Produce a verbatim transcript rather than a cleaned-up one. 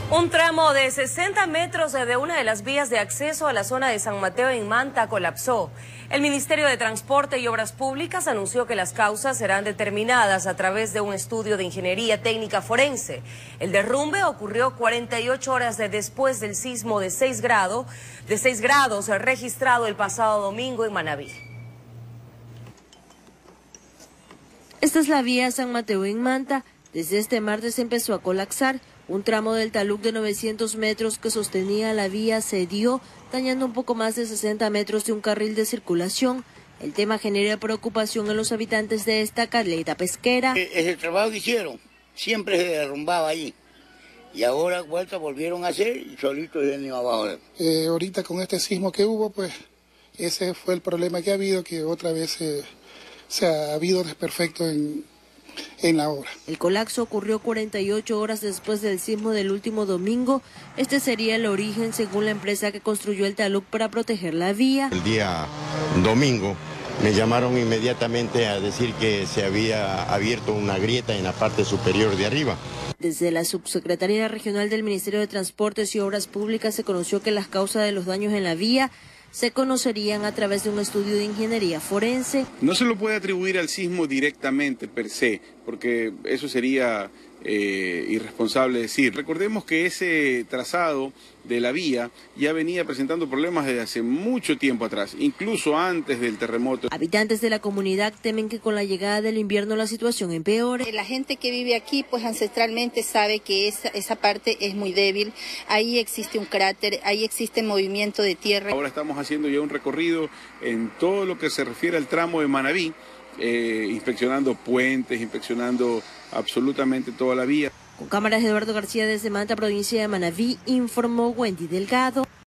Un tramo de sesenta metros de una de las vías de acceso a la zona de San Mateo en Manta colapsó. El Ministerio de Transporte y Obras Públicas anunció que las causas serán determinadas a través de un estudio de ingeniería técnica forense. El derrumbe ocurrió cuarenta y ocho horas de después del sismo de seis grados, de seis grados registrado el pasado domingo en Manabí. Esta es la vía San Mateo en Manta. Desde este martes empezó a colapsar. Un tramo del talud de novecientos metros que sostenía la vía cedió, dañando un poco más de sesenta metros de un carril de circulación. El tema genera preocupación en los habitantes de esta caleta pesquera. Es el trabajo que hicieron, siempre se derrumbaba ahí. Y ahora vuelta volvieron a hacer y solito vienen abajo. Eh, ahorita con este sismo que hubo, pues ese fue el problema que ha habido, que otra vez eh, se ha habido desperfecto en... en la obra. El colapso ocurrió cuarenta y ocho horas después del sismo del último domingo. Este sería el origen, según la empresa que construyó el talud para proteger la vía. El día domingo me llamaron inmediatamente a decir que se había abierto una grieta en la parte superior de arriba. Desde la Subsecretaría Regional del Ministerio de Transportes y Obras Públicas se conoció que las causas de los daños en la vía se conocerían a través de un estudio de ingeniería forense. No se lo puede atribuir al sismo directamente per se, porque eso sería eh, irresponsable decir. Recordemos que ese trazado de la vía ya venía presentando problemas desde hace mucho tiempo atrás, incluso antes del terremoto. Habitantes de la comunidad temen que con la llegada del invierno la situación empeore. La gente que vive aquí, pues ancestralmente sabe que esa, esa parte es muy débil. Ahí existe un cráter, ahí existe movimiento de tierra. Ahora estamos haciendo ya un recorrido en todo lo que se refiere al tramo de Manabí, eh, inspeccionando puentes, inspeccionando absolutamente toda la vía. Con cámaras de Eduardo García desde Manta, provincia de Manabí, informó Wendy Delgado.